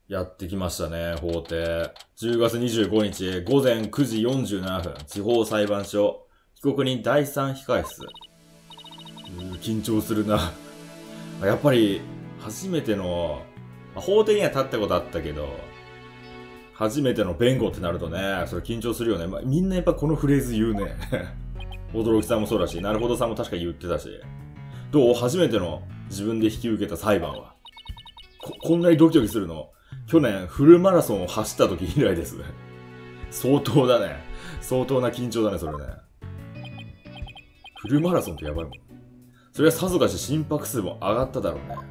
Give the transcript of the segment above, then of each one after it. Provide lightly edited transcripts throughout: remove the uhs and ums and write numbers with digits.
やってきましたね、法廷。10月25日午前9時47分、地方裁判所、被告人第3控室。緊張するな。やっぱり、初めての、法廷には立ったことあったけど、初めての弁護ってなるとね、それ緊張するよね。みんなやっぱこのフレーズ言うね。驚きさんもそうだし、なるほどさんも確か言ってたし。どう？初めての自分で引き受けた裁判は。こんなにドキドキするの去年フルマラソンを走った時以来です。相当だね。相当な緊張だね、それね。フルマラソンってやばいもん。それはさぞかし心拍数も上がっただろうね。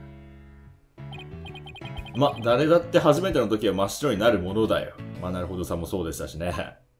誰だって初めての時は真っ白になるものだよ。なるほどさんもそうでしたしね。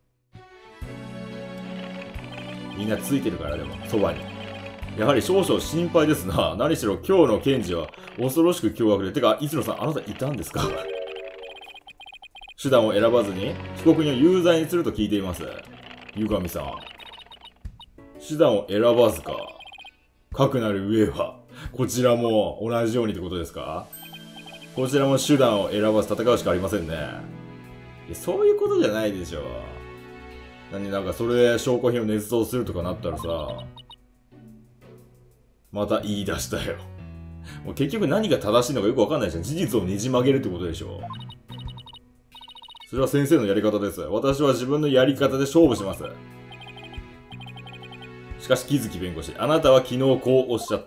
みんなついてるからでも、そばに。やはり少々心配ですな。何しろ今日の検事は恐ろしく凶悪で。てか、磯野さん、あなたいたんですか？手段を選ばずに被告人を有罪にすると聞いています。ゆかみさん。手段を選ばずか。かくなる上は、こちらも同じようにってことですか？こちらも手段を選ばず戦うしかありませんね。そういうことじゃないでしょ。なんかそれで証拠品を捏造するとかなったらさ、また言い出したよ。もう結局何が正しいのかよくわかんないじゃん。事実をねじ曲げるってことでしょ。それは先生のやり方です。私は自分のやり方で勝負します。しかし木月弁護士、あなたは昨日こうおっしゃった。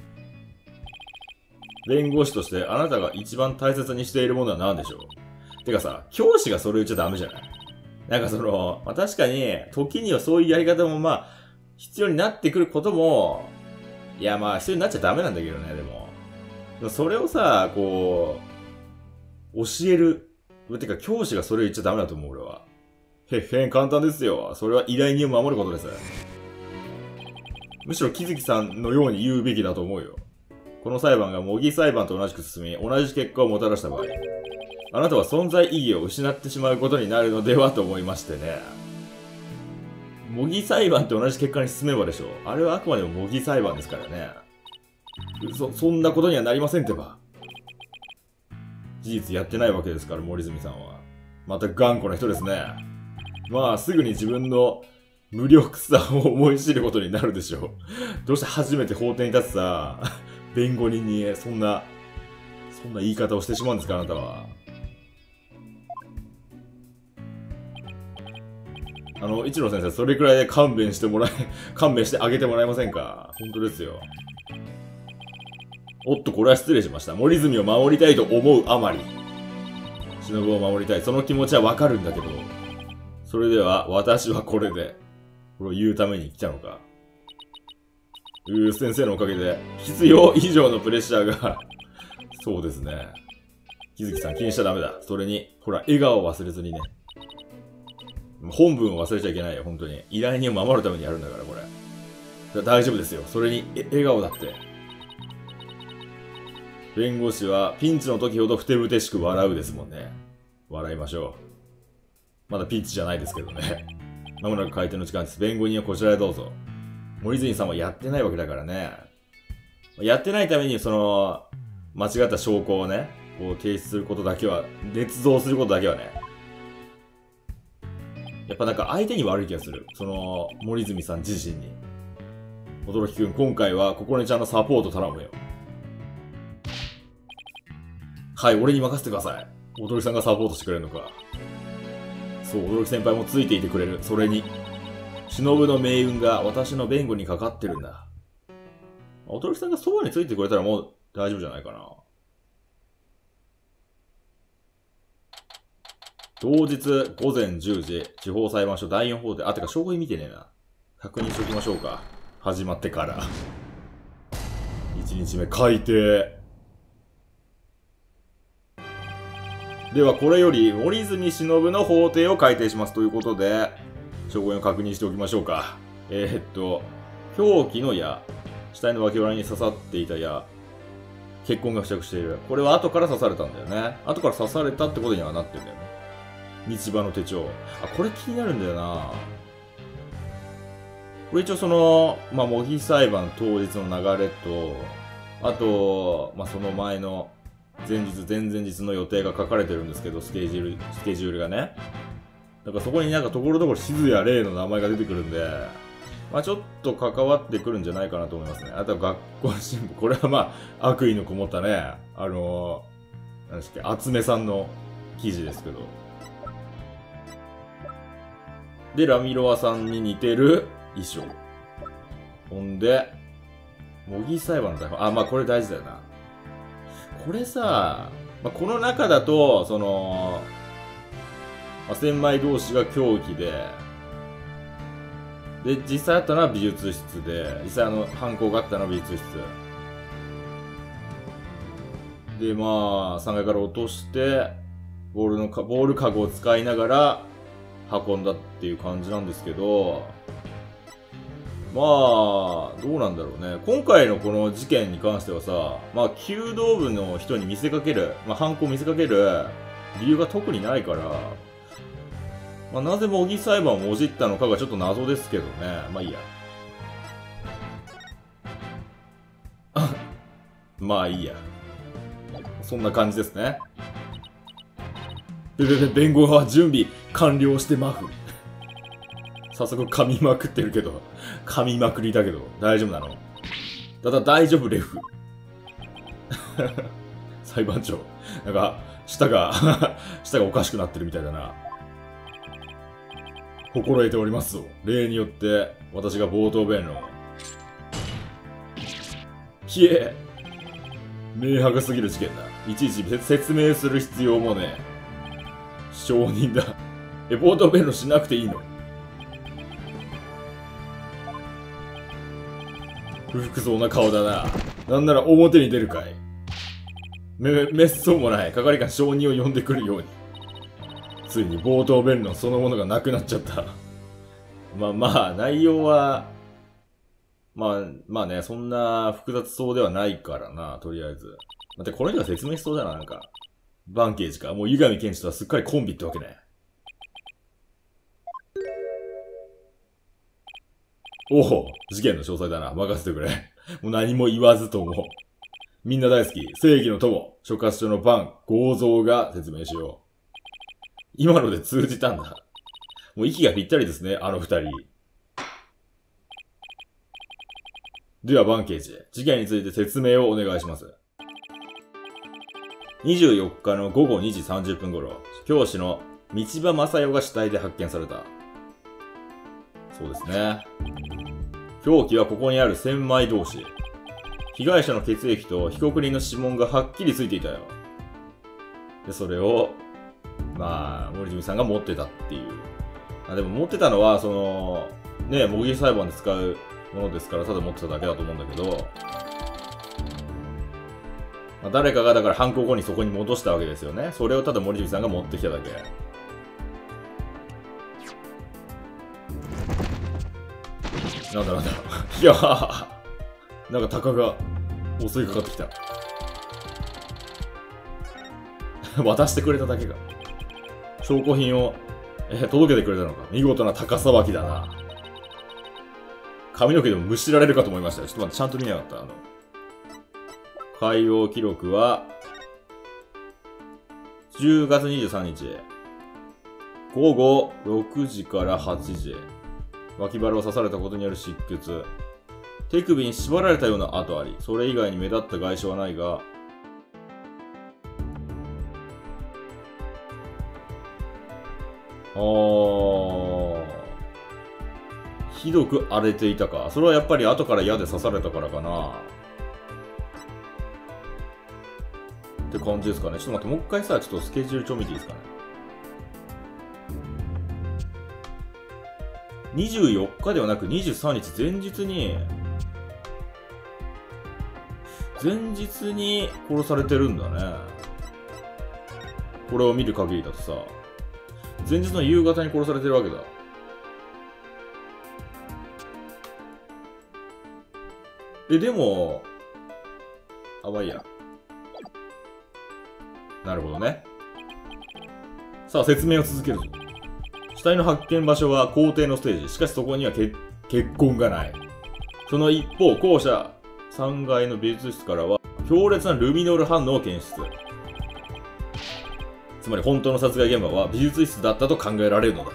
弁護士としてあなたが一番大切にしているものは何でしょう？てかさ、教師がそれ言っちゃダメじゃない？なんか確かに、時にはそういうやり方も必要になってくることも、必要になっちゃダメなんだけどね、でも。それをさ、教える。てか、教師がそれ言っちゃダメだと思う、俺は。簡単ですよ。それは依頼人を守ることです。むしろ木月さんのように言うべきだと思うよ。この裁判が模擬裁判と同じく進み、同じ結果をもたらした場合、あなたは存在意義を失ってしまうことになるのではと思いましてね。模擬裁判と同じ結果に進めばでしょう。あれはあくまでも模擬裁判ですからね。そんなことにはなりませんってば。事実やってないわけですから、森住さんは。また頑固な人ですね。すぐに自分の無力さを思い知ることになるでしょう。どうして初めて法廷に立つさ、弁護人にそんな言い方をしてしまうんですか、あなたは。一野先生、それくらいで勘弁してあげてもらえませんか？本当ですよ。おっと、これは失礼しました。森住を守りたいと思うあまり。忍を守りたい。その気持ちはわかるんだけど。それでは、私はこれで。これを言うために来たのか。先生のおかげで、必要以上のプレッシャーがそうですね。木月さん気にしちゃダメだ。それに、ほら、笑顔を忘れずにね。本文を忘れちゃいけないよ、本当に。依頼人を守るためにやるんだから、これ。大丈夫ですよ。それに、笑顔だって。弁護士は、ピンチの時ほどふてぶてしく笑うですもんね。笑いましょう。まだピンチじゃないですけどね。まもなく開廷の時間です。弁護人はこちらへどうぞ。森住さんはやってないわけだからね。やってないために、間違った証拠をね、提出することだけは、捏造することだけはね。やっぱ相手に悪い気がする。森住さん自身に。驚きくん、今回は、ここねちゃんのサポート頼むよ。はい、俺に任せてください。驚きさんがサポートしてくれるのか。そう、驚き先輩もついていてくれる。それに、忍の命運が私の弁護にかかってるんだ。驚きさんがそばについてくれたらもう大丈夫じゃないかな。当日午前10時、地方裁判所第4法廷。てか証拠品見てねえな。確認しておきましょうか。始まってから。1日目、改定。では、これより、森住忍の法廷を改定します。ということで、証拠品を確認しておきましょうか。凶器の矢、死体の脇腹に刺さっていた矢、血痕が付着している。これは後から刺されたんだよね。後から刺されたってことにはなってるんだよね。道場の手帳。これ気になるんだよな。これ一応模擬裁判当日の流れと、あと、その前の前日、前々日の予定が書かれてるんですけど、スケジュールがね。だからそこになんかところどころ静や霊の名前が出てくるんで、まあちょっと関わってくるんじゃないかなと思いますね。あとは学校新聞。これはまあ悪意のこもったね、なんでしたっけ、厚めさんの記事ですけど。で、ラミロアさんに似てる衣装。ほんで、模擬裁判の台本。あ、まあこれ大事だよな。これさ、まあ、この中だと、千枚同士が凶器で、実際あったのは美術室で、実際犯行があったのは美術室。で、まあ、3階から落として、ボールカゴを使いながら運んだっていう感じなんですけど、まあ、どうなんだろうね。今回のこの事件に関してはさ、まあ、弓道部の人に見せかける、まあ、犯行を見せかける理由が特にないから、まあ、なぜ模擬裁判をもじったのかがちょっと謎ですけどね。まあいいや。まあいいや。そんな感じですね。弁護側は準備完了してマフ。早速噛みまくってるけど、噛みまくりだけど、大丈夫なの？ただ大丈夫レフ。裁判長。なんか、舌がおかしくなってるみたいだな。心得ておりますぞ。例によって、私が冒頭弁論。ひえ。明白すぎる事件だ。いちいち説明する必要もねえ。証人だ。冒頭弁論しなくていいの？不服そうな顔だな。なんなら表に出るかい。めっそうもない。係官証人を呼んでくるように。ついに冒頭弁論そのものがなくなっちゃった。まあ、内容は、まあね、そんな複雑そうではないからな、とりあえず。待って、これには説明しそうだな、なんか。バンケージか。もう湯上健治とはすっかりコンビってわけね。おお、事件の詳細だな。任せてくれ。もう何も言わずとも。みんな大好き、正義の友、所轄署のバン、剛蔵が説明しよう。今ので通じたんだ。もう息がぴったりですね、あの二人。では、バン刑事、事件について説明をお願いします。24日の午後2時30分頃、教師の道場正代が死体で発見された。そうですね。凶器はここにある千枚同士。被害者の血液と被告人の指紋がはっきりついていたよ。で、それを、まあ、森泉さんが持ってたっていう。でも持ってたのは、ね、模擬裁判で使うものですから、ただ持ってただけだと思うんだけど、まあ、誰かがだから犯行後にそこに戻したわけですよね。それをただ森泉さんが持ってきただけ。なんだ。いやー、なんか鷹が襲いかかってきた。渡してくれただけか。証拠品を、届けてくれたのか。見事な鷹さばきだな。髪の毛でもむしられるかと思いましたよ。ちょっと待って、ちゃんと見なかった。海洋記録は、10月23日、午後6時から8時、脇腹を刺されたことによる失血、手首に縛られたような跡あり、それ以外に目立った外傷はないが、ひどく荒れていたか。それはやっぱり後から矢で刺されたからかな。って感じですかね。ちょっと待って、もう一回さ、ちょっとスケジュール帳見ていいですかね。24日ではなく23日前日に殺されてるんだね。これを見る限りだとさ、前日の夕方に殺されてるわけだ。でも、まあいいや。なるほどね。さあ、説明を続けるぞ。死体の発見場所は校庭のステージ。しかしそこには血痕がない。その一方、校舎3階の美術室からは強烈なルミノール反応を検出。 つまり本当の殺害現場は美術室だったと考えられるのだ。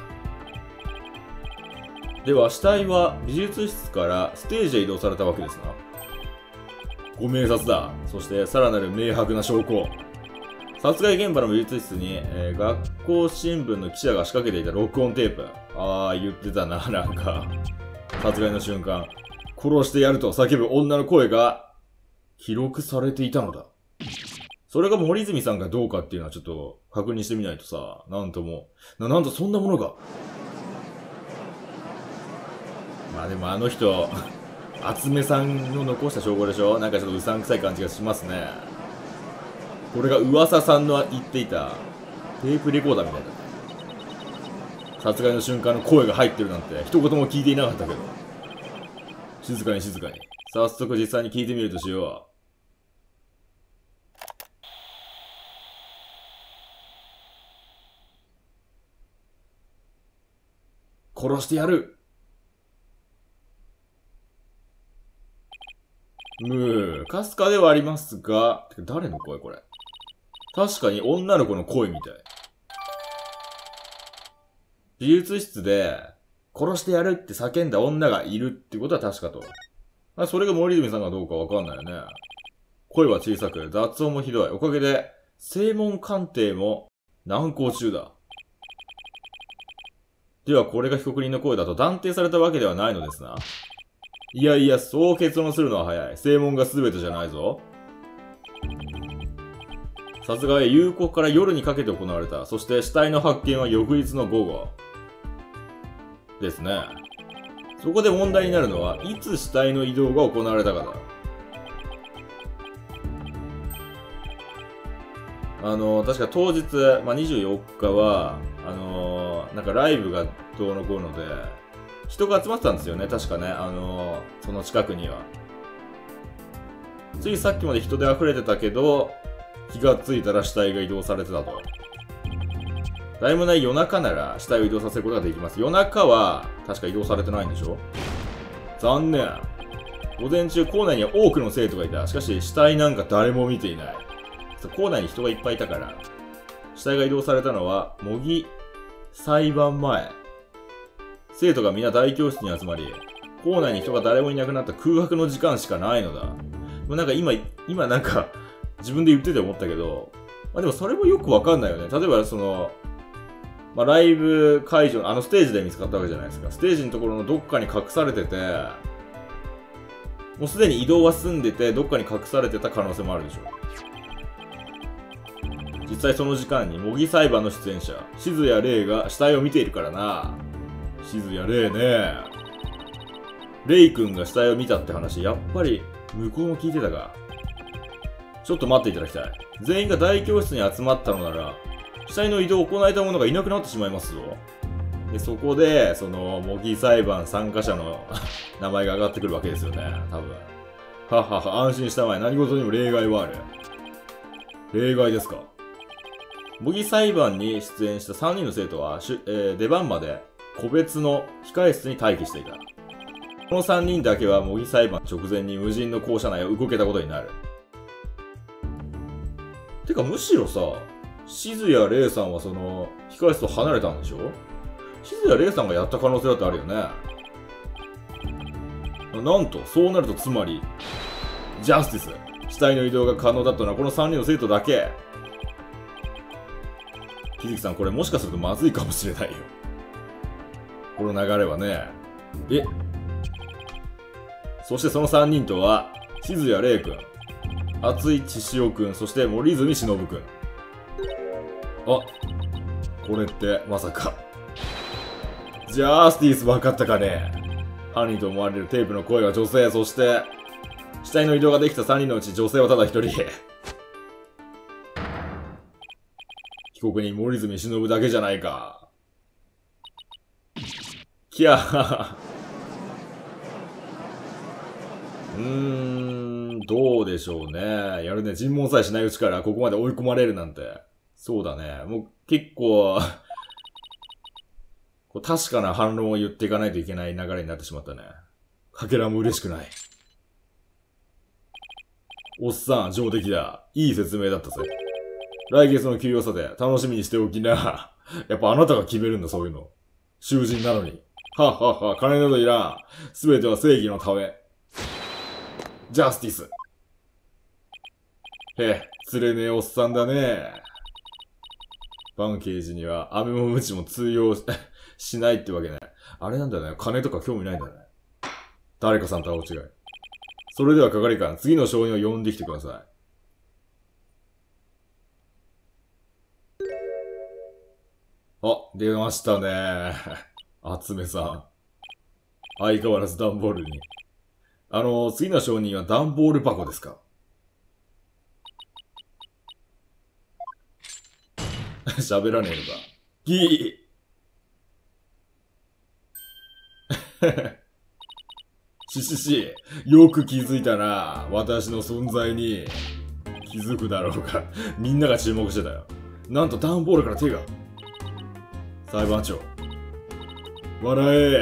では死体は美術室からステージへ移動されたわけですな。ご明察だ。そしてさらなる明白な証拠。殺害現場の美術室に、学校新聞の記者が仕掛けていた録音テープ。言ってたな、なんか。殺害の瞬間、殺してやると叫ぶ女の声が記録されていたのだ。それが森泉さんかどうかっていうのはちょっと確認してみないとさ、なんとそんなものが。まあでもあの人、厚めさんの残した証拠でしょ。なんかちょっとうさんくさい感じがしますね。これが噂さんの言っていたテープレコーダーみたいだね。殺害の瞬間の声が入ってるなんて一言も聞いていなかったけど。静かに静かに。早速実際に聞いてみるとしよう。殺してやる。かすかではありますが、誰の声これ。確かに女の子の声みたい。美術室で、殺してやるって叫んだ女がいるってことは確かと。それが森泉さんかどうかわかんないよね。声は小さく、雑音もひどい。おかげで、声紋鑑定も難航中だ。ではこれが被告人の声だと断定されたわけではないのですな。いやいや、そう結論するのは早い。声紋が全てじゃないぞ。殺害は夕刻から夜にかけて行われた。そして死体の発見は翌日の午後。ですね。そこで問題になるのは、いつ死体の移動が行われたかだ。確か当日、24日は、なんかライブがどうのこうので、人が集まってたんですよね、確かね。その近くには。ついさっきまで人で溢れてたけど、気がついたら死体が移動されてたと。誰もない夜中なら死体を移動させることができます。夜中は確か移動されてないんでしょ。残念。午前中校内には多くの生徒がいた。しかし死体なんか誰も見ていない。校内に人がいっぱいいたから。死体が移動されたのは模擬裁判前。生徒が皆大教室に集まり、校内に人が誰もいなくなった空白の時間しかないのだ。もうなんか今なんか自分で言ってて思ったけど、でもそれもよくわかんないよね。例えばライブ会場のステージで見つかったわけじゃないですか。ステージのところのどっかに隠されてて、もうすでに移動は済んでて、どっかに隠されてた可能性もあるでしょ。実際その時間に模擬裁判の出演者、静谷玲が死体を見ているからな。静谷玲ね。レイ君が死体を見たって話、やっぱり向こうも聞いてたか。ちょっと待っていただきたい。全員が大教室に集まったのなら、死体の移動を行えた者がいなくなってしまいますぞ。で、そこで、模擬裁判参加者の名前が上がってくるわけですよね。多分。はっはっは、安心したまえ。何事にも例外はある。例外ですか。模擬裁判に出演した3人の生徒は、出番まで個別の控室に待機していた。この3人だけは模擬裁判直前に無人の校舎内を動けたことになる。てかむしろさ、静谷玲さんは控室と離れたんでしょ。静谷玲さんがやった可能性だってあるよね。なんと、そうなるとつまり、ジャスティス。死体の移動が可能だったのはこの3人の生徒だけ。木月さん、これもしかするとまずいかもしれないよ。この流れはね。そしてその3人とは、静谷玲くん、厚井千潮くん、そして森泉忍くん。これってまさか。ジャースティス分かったかね。犯人と思われるテープの声は女性、そして死体の移動ができた3人のうち女性はただ1人。被告人森泉忍だけじゃないか。きゃー。どうでしょうね。やるね。尋問さえしないうちからここまで追い込まれるなんて。そうだね。もう結構確かな反論を言っていかないといけない流れになってしまったね。かけらも嬉しくない。おっさん、上出来だ。いい説明だったぜ。 来月の給与査定、楽しみにしておきな。やっぱあなたが決めるんだ、そういうの。囚人なのに。はっはっは、金などいらん。すべては正義のため。ジャスティス。へえ、釣れねえおっさんだね。バン刑事には、飴もムチも通用しないってわけね。あれなんだね。金とか興味ないんだね。誰かさんとは大違い。それでは係官、次の証人を呼んできてください。あ、出ましたね。厚めさん。相変わらず段ボールに。次の証人は段ボール箱ですか？喋らねえのか。ギーよく気づいたな。私の存在に。気づくだろうか。みんなが注目してたよ。なんと段ボールから手が。裁判長。笑え。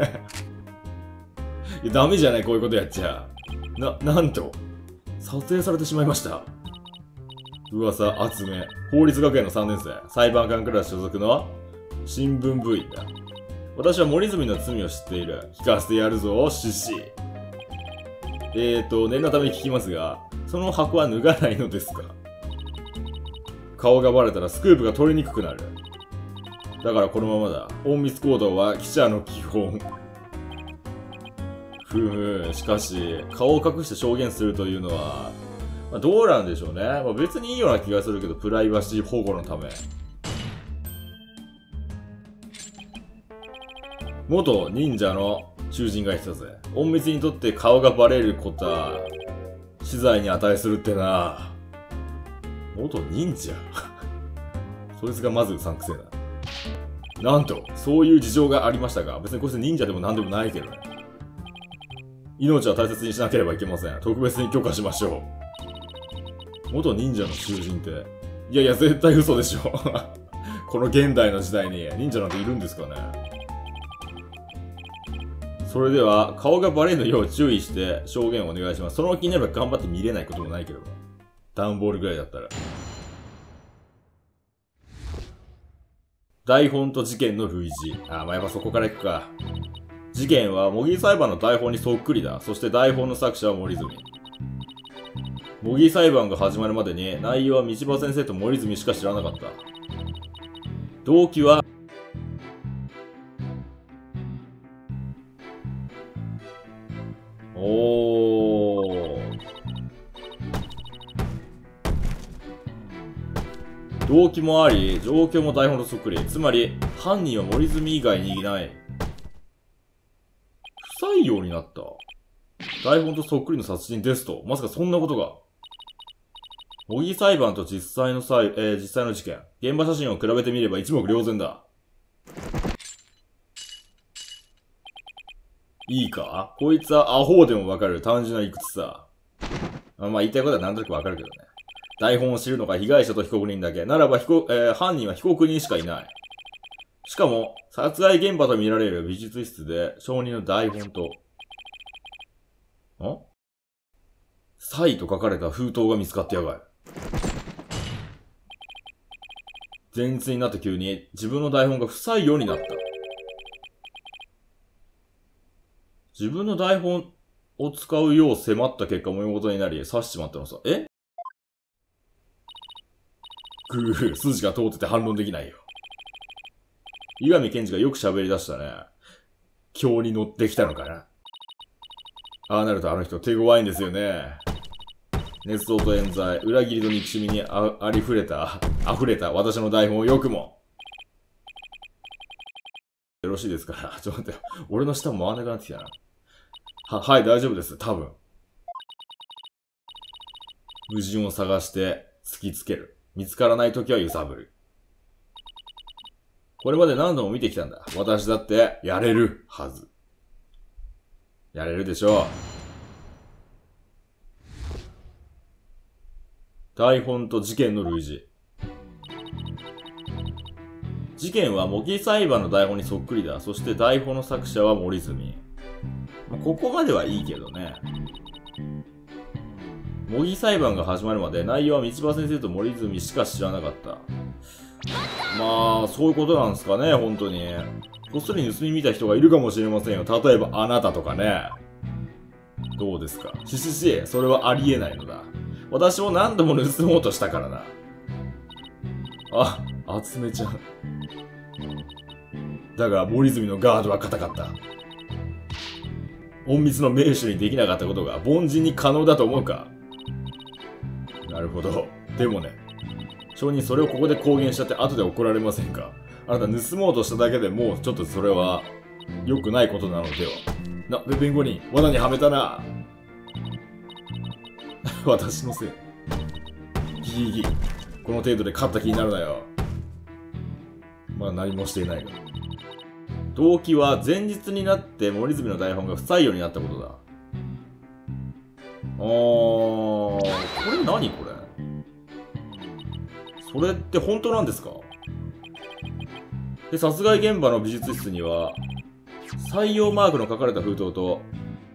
いやダメじゃない、こういうことやっちゃ。なんと、撮影されてしまいました。噂集め。法律学園の3年生。裁判官クラス所属の新聞部員だ。私は森泉の罪を知っている。聞かせてやるぞ、シシ。念のために聞きますが、その箱は脱がないのですか？顔がバレたらスクープが取りにくくなる。だからこのままだ。隠密行動は記者の基本。しかし、顔を隠して証言するというのは、どうなんでしょうね。別にいいような気がするけど、プライバシー保護のため。元忍者の囚人が一つ。隠密にとって顔がバレることは、死罪に値するってな。元忍者そいつがまずうさんくせえな。なんと、そういう事情がありましたが、別にこいつ忍者でもなんでもないけどね。命は大切にしなければいけません。特別に許可しましょう。元忍者の囚人って。いやいや、絶対嘘でしょ。この現代の時代に忍者なんているんですかね。それでは、顔がバレぬよう注意して証言をお願いします。その気になれば頑張って見れないこともないけど。段ボールぐらいだったら。台本と事件の類似。やっぱそこから行くか。事件は模擬裁判の台本にそっくりだ。そして台本の作者は森泉。模擬裁判が始まるまでに内容は道場先生と森泉しか知らなかった。動機は、動機もあり、状況も台本とそっくり。つまり、犯人は森泉以外にいない。不採用になった。台本とそっくりの殺人ですと。まさかそんなことが。模擬裁判と実際の事件。現場写真を比べてみれば一目瞭然だ。いいか？こいつはアホでもわかる単純な理屈さ。言いたいことはなんとなくわかるけどね。台本を知るのが被害者と被告人だけ。ならば犯人は被告人しかいない。しかも、殺害現場と見られる美術室で、証人の台本と、サイと書かれた封筒が見つかってやがる。前日になって急に自分の台本が不採用になった。自分の台本を使うよう迫った結果、模様事になり、刺しちまったのさ。筋が通ってて反論できないよ。伊上健二がよく喋り出したね。今日に乗ってきたのかな。ああなるとあの人手強いんですよね。熱造と冤罪、裏切りと憎しみに溢れた私の台本をよくも。よろしいですから。ちょっと待って、俺の舌も回らなくなってきたな。はい、大丈夫です。多分。矛盾を探して突きつける。見つからないときは揺さぶる。これまで何度も見てきたんだ。私だってやれるはず。やれるでしょう。台本と事件の類似。事件は模擬裁判の台本にそっくりだ。そして台本の作者は森泉。ここまではいいけどね。 模擬裁判が始まるまで内容は道場先生と森泉しか知らなかった。まあ、そういうことなんですかね、本当に。こっそり盗み見た人がいるかもしれませんよ。例えばあなたとかね。どうですか。それはありえないのだ。私も何度も盗もうとしたからな。あ、集めちゃう。だが、森泉のガードは固かった。隠密の名手にできなかったことが凡人に可能だと思うか。なるほど。でもね、証人それをここで公言しちゃって後で怒られませんか。あなた盗もうとしただけでもうちょっとそれは良くないことなのでは。弁護人、罠にはめたな。私のせい。ギギギ。この程度で勝った気になるなよ。まあ何もしていないが。動機は前日になって森泉の台本が不採用になったことだ。これ何これ。それって本当なんですか。で、殺害現場の美術室には採用マークの書かれた封筒と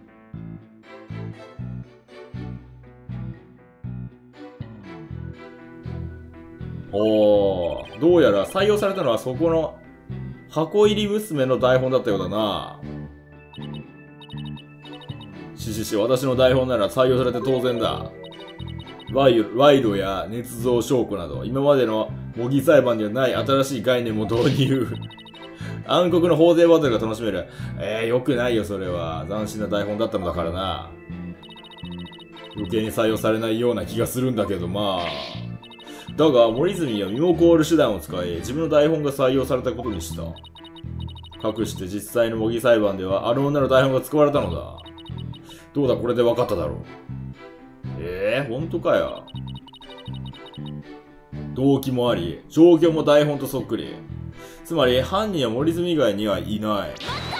どうやら採用されたのはそこの箱入り娘の台本だったようだな。私の台本なら採用されて当然だ。賄賂や捏造証拠など、今までの模擬裁判にはない新しい概念も導入。暗黒の法廷バトルが楽しめる。よくないよ、それは。斬新な台本だったのだからな。余計に採用されないような気がするんだけど、まあ。だが、森泉は身も凍る手段を使い、自分の台本が採用されたことにした。かくして実際の模擬裁判では、あの女の台本が使われたのだ。どうだ、これで分かっただろう。本当かよ。動機もあり、状況も台本とそっくり。つまり、犯人は森泉以外にはいない。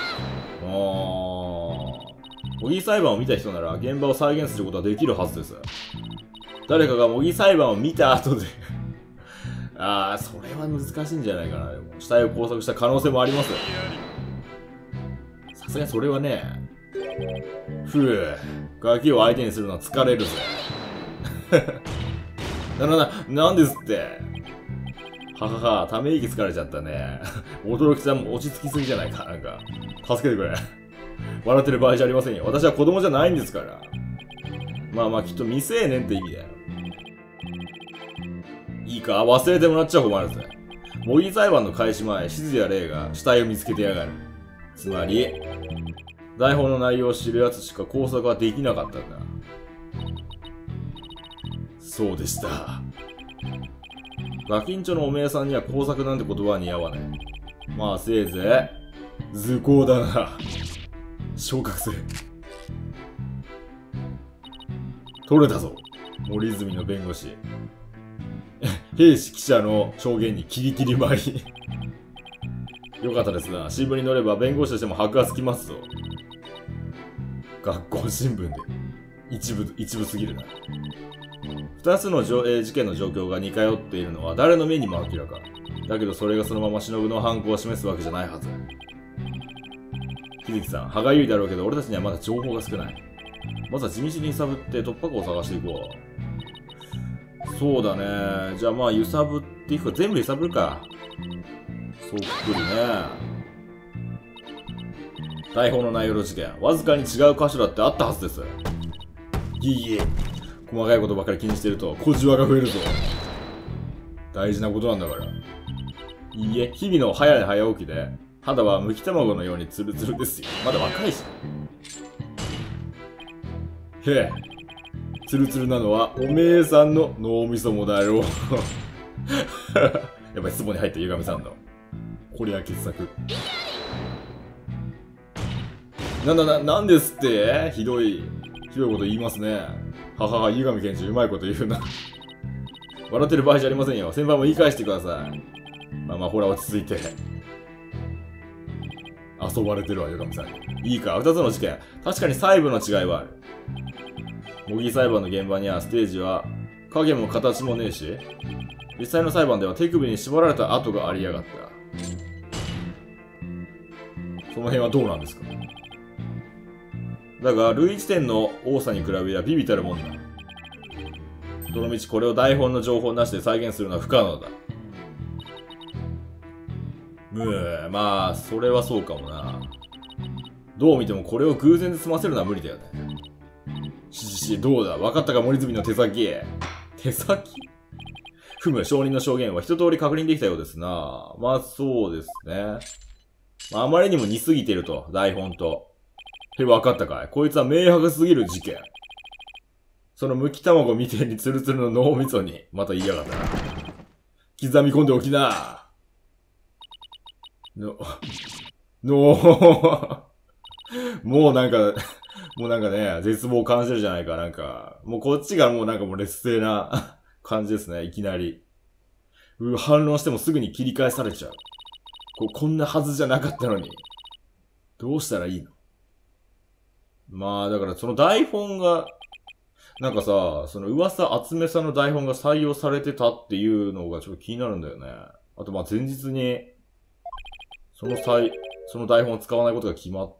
模擬裁判を見た人なら、現場を再現することはできるはずです。誰かが模擬裁判を見た後でそれは難しいんじゃないかな。でも死体を拘束した可能性もあります。さすがにそれはね。ガキを相手にするのは疲れるぜ。なんですって。ため息疲れちゃったね。驚きちゃんも落ち着きすぎじゃないか。なんか、助けてくれ。笑ってる場合じゃありませんよ。私は子供じゃないんですから。まあきっと未成年って意味だよ。いいか、忘れてもらっちゃ困るぜ。模擬裁判の開始前、静や霊が死体を見つけてやがる。つまり、台本の内容を知るやつしか工作はできなかったんだ。そうでした。ガキンチョのおめえさんには工作なんて言葉は似合わない。まあせいぜい、図工だな。昇格せ。取れたぞ、森泉の弁護士。兵士記者の証言にキリキリ舞い。よかったですな。新聞に載れば弁護士としても箔がつきますぞ。学校新聞で。一部すぎるな。二つの事件の状況が似通っているのは誰の目にも明らか。だけどそれがそのまま忍の犯行を示すわけじゃないはず。木月さん、歯がゆいだろうけど俺たちにはまだ情報が少ない。まずは地道に揺さぶって突破口を探していこう。そうだね。じゃあまあ揺さぶっていくか。全部揺さぶるか。そっくりね。台本の内容の事件、わずかに違う箇所だってあったはずです。細かいことばかり気にしてると小じわが増えるぞ。大事なことなんだから。いいえ、日々の早寝早起きで肌はむき卵のようにツルツルですよ。まだ若いし。へえ、ツルツルなのはおめえさんの脳みそもだよ。やっぱりツボに入ったゆがみさんのこりゃ傑作。なんですって。ひどいこと言いますね。ゆがみ検事うまいこと言うな。笑ってる場合じゃありませんよ。先輩も言い返してください。ほら落ち着いて。遊ばれてるわ、ゆがみさんに。いいか、二つの事件。確かに細部の違いはある。模擬裁判の現場にはステージは影も形もねえし、実際の裁判では手首に縛られた跡がありやがった。その辺はどうなんですか。だが類似点の多さに比べりゃビビたるもんだ。 その道これを台本の情報なしで再現するのは不可能だ。まあ、それはそうかもな。どう見てもこれを偶然で済ませるのは無理だよね。どうだ、分かったか森泉の手先。手先？証人の証言は一通り確認できたようですな。まあ、そうですね。あまりにも似すぎてると、台本と。分かったかい？こいつは明白すぎる事件。その剥き卵みてえにツルツルの脳みそに、また言いやがったな。刻み込んでおきな。もうなんかね、絶望を感じるじゃないか、なんか。もうこっちがもうなんかもう劣勢な感じですね、いきなり。反論してもすぐに切り返されちゃう。こんなはずじゃなかったのに。どうしたらいいの？まあ、だからその台本が、なんかさ、その噂厚めさの台本が採用されてたっていうのがちょっと気になるんだよね。あとまあ前日に、その台本を使わないことが決まって、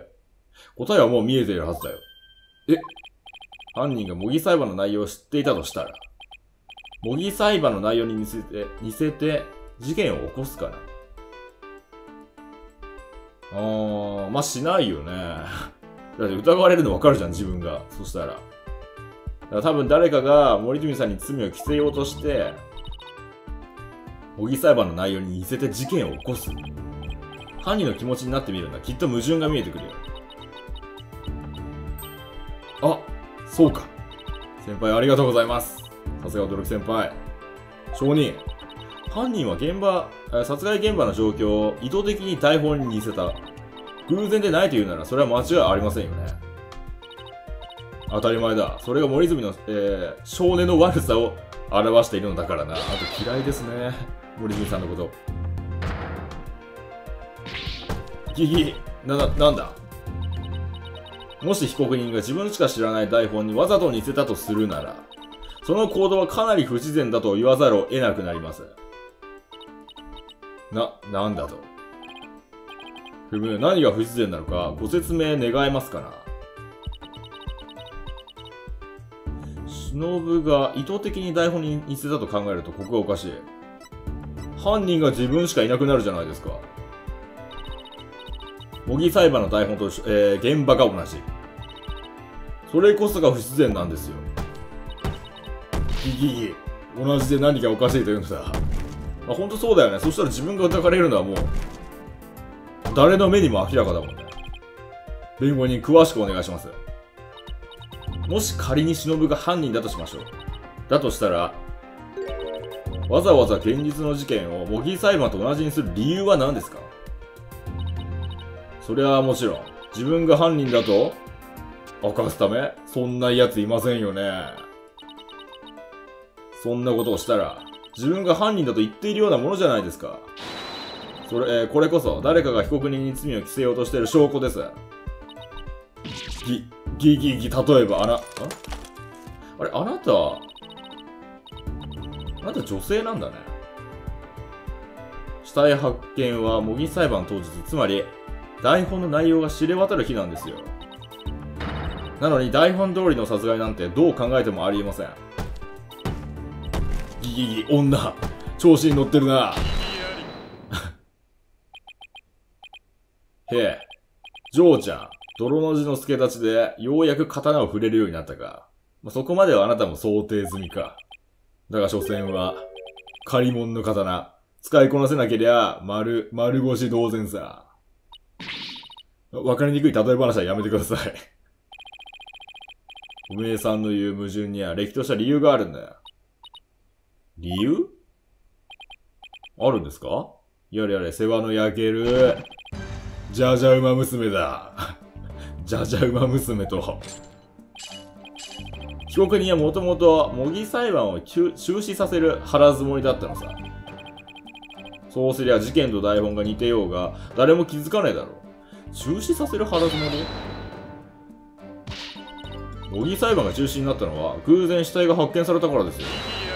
答えはもう見えているはずだよ。犯人が模擬裁判の内容を知っていたとしたら、模擬裁判の内容に似せて事件を起こすかな。まあ、しないよね。だって疑われるの分かるじゃん、自分が。そしたら。だから多分誰かが森泉さんに罪を着せようとして、模擬裁判の内容に似せて事件を起こす。犯人の気持ちになってみるんだ。きっと矛盾が見えてくるよ。あ、そうか。先輩ありがとうございます。さすが驚き先輩。証人。犯人は殺害現場の状況を意図的に台本に似せた。偶然でないというならそれは間違いありませんよね。当たり前だ。それが森泉の、少年の悪さを表しているのだからな。あと嫌いですね。森泉さんのこと。なんだ。もし被告人が自分しか知らない台本にわざと似せたとするなら、その行動はかなり不自然だと言わざるを得なくなります。なんだと。何が不自然なのかご説明願えますかな。忍が意図的に台本に似せたと考えるとここがおかしい。犯人が自分しかいなくなるじゃないですか。模擬裁判の台本と、現場が同じ。それこそが不自然なんですよ。同じで何がおかしいというのだ。まあ、ほんとそうだよね。そしたら自分が疑われるのはもう、誰の目にも明らかだもんね。弁護人詳しくお願いします。もし仮に忍が犯人だとしましょう。だとしたら、わざわざ現実の事件を模擬裁判と同じにする理由は何ですか？それはもちろん、自分が犯人だと明かすため？そんな奴いませんよね。そんなことをしたら、自分が犯人だと言っているようなものじゃないですか。これこそ誰かが被告人に罪を着せようとしている証拠です。例えばあなた女性なんだね。死体発見は模擬裁判当日、つまり台本の内容が知れ渡る日なんですよ。なのに台本通りの殺害なんてどう考えてもありえません。女、調子に乗ってるな。へえ、ジョーちゃん、泥の字の助太刀でようやく刀を触れるようになったか。そこまではあなたも想定済みか。だが所詮は、借り物の刀、使いこなせなけりゃ、丸腰同然さ。わかりにくい例え話はやめてください。おめえさんの言う矛盾には、れっきとした理由があるんだよ。理由？あるんですか？やれ世話の焼ける。じゃじゃ馬娘だ。じゃじゃ馬娘と。被告人はもともと模擬裁判を中止させる腹積もりだったのさ。そうすりゃ事件と台本が似てようが誰も気づかないだろう。中止させる腹積もり？模擬裁判が中止になったのは偶然死体が発見されたからですよ。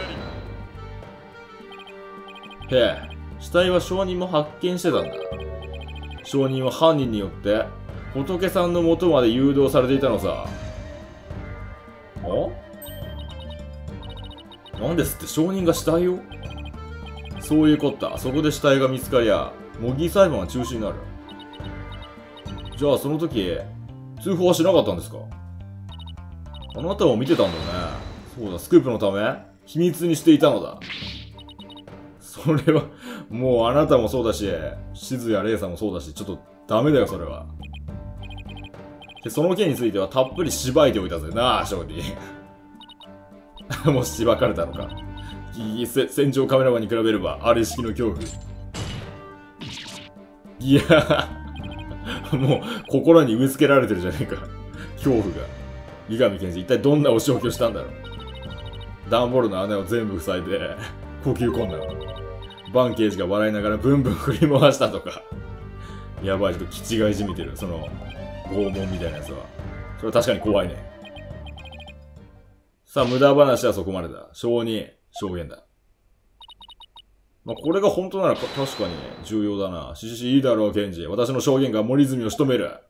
へえ、死体は証人も発見してたんだ。証人は犯人によって仏さんの元まで誘導されていたのさ。 なんですって証人が死体を？そういうこった。そこで死体が見つかりゃ、模擬裁判は中止になる。じゃあその時、通報はしなかったんですか？あなたも見てたんだね。そうだ、スクープのため秘密にしていたのだ。それは、もうあなたもそうだし、静谷玲さんもそうだし、ちょっとダメだよ、それは。で、その件についてはたっぷり縛いておいたぜなあ、勝利。もうしばかれたのか。戦場カメラマンに比べれば、あれ式の恐怖。いや、もう、心に植え付けられてるじゃねえか。恐怖が。三上健二、一体どんなお仕置きをしたんだろう。段ボールの穴を全部塞いで、呼吸困難。バン刑事が笑いながらブンブン振り回したとか。やばい、ちょっと気違いじみてる。その、拷問みたいなやつは。それは確かに怖いね。さあ、無駄話はそこまでだ。証人、証言だ。まあ、これが本当なら確かに重要だな。いいだろう、検事。私の証言が森泉を仕留める。